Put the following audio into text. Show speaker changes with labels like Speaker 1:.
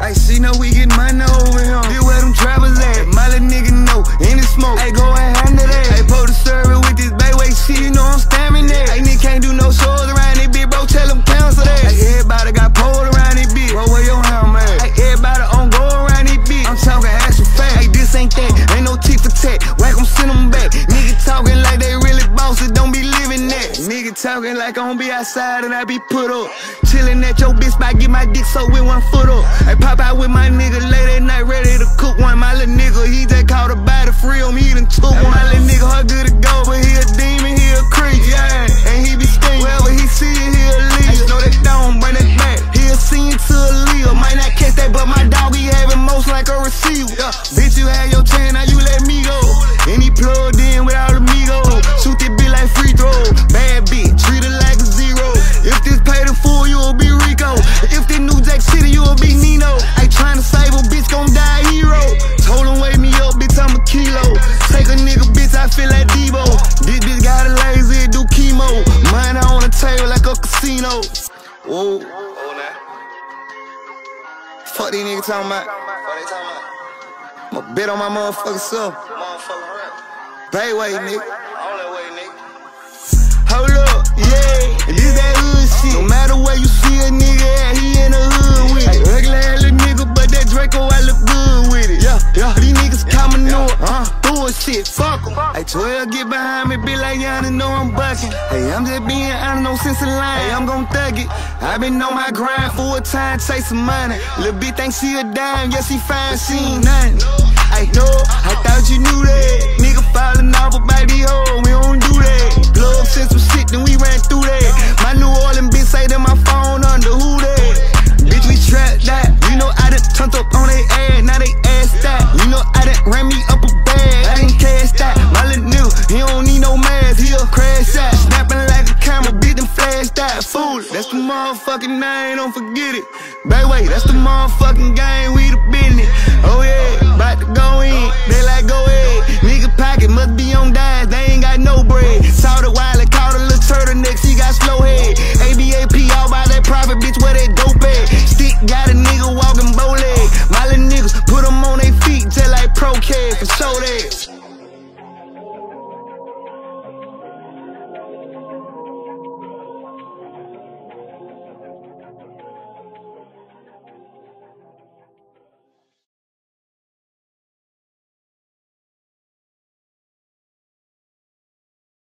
Speaker 1: I see no we get money over here. This where them trappers at. My little nigga know, any smoke. Ay, go and handle that. Ay, pull the server with this bayway shit, you know I'm stamming that. Ay, nigga can't do no shows around this bitch, bro, tell them cancel that. Ay, everybody got pulled around this bitch. Bro, where your hammer at? Ay, everybody on go around this bitch. I'm talking action fat. Ay, this ain't that, ain't no tick for tat. Whack them, send them back. Nigga talking like they really bosses, don't be living that. Nigga talking like I don't be outside and I be put up. Chillin' at your bitch spot, get my dick so with 1 foot up. I pop out with my nigga late at night, ready to cook one. My little nigga, he just caught a body free him, he done took one. My little nigga, her good to go, but he a demon, he a creep, yeah. And he be stinking, wherever he see it, he'll leave. I slow that down, bring that back, he'll see it to a leader. Might not catch that, but my dog, he having most like a receiver. Yeah. Bitch, you had your chance, now you let me go. And he plugged in with all the amigos. Shoot that bitch like free throw. Bad bitch, treat her like a zero. If this paid in full, you'll be Rico. If this New Jack City, you'll be Nino. Ain't tryna save a bitch, gon' die hero. Told him wake me up, bitch, I'm a kilo. Take a nigga, bitch, I feel like Debo. This bitch got a lazy, do chemo. Mine on the table like a casino. Whoa. Fuck these niggas talking about. I'ma bet on my motherfucking self. Bayway, nigga. Hold up, yeah. This that hood shit. No matter where you see a nigga at, he in the hood with it. Ugly ass little nigga, but that Draco, I look good with it. Yeah, yeah. These niggas coming up, bullshit, fuck em. Hey, 12 get behind me, be like, y'all know I'm bucking. Hey, I'm just being honest, no sense in lying. Hey, I'm gon' thug it. I been on my grind for a time, chasing money. Lil' bitch think she a dime, yeah, she fine, she ain't nothing. I know, I thought you knew that. Nigga falling off about these hoes, we don't do that. Glove sent some shit, then we ran through that. My New Orleans bitch say that my phone under who that? Bitch, we trapped that. You know I done turned up on they ass, now they ass that. You know I done ran me up a bag, I done cash that. My little nigga, he don't need no mask, he'll crash out. Snapping like a camera, bitch, them flash that. Fool, that's the motherfucking name, don't forget it. Bayway, that's the motherfucking game, we the business. Oh yeah, about to go in, they like go ahead. Nigga pocket must be on dies, they ain't got no bread. Saw the wild and caught a little turtleneck, she got slow head. ABAP all by that profit, bitch, where that dope at? Stick got a nigga walking bow leg. My little niggas put them on their feet, just like pro kid for show that.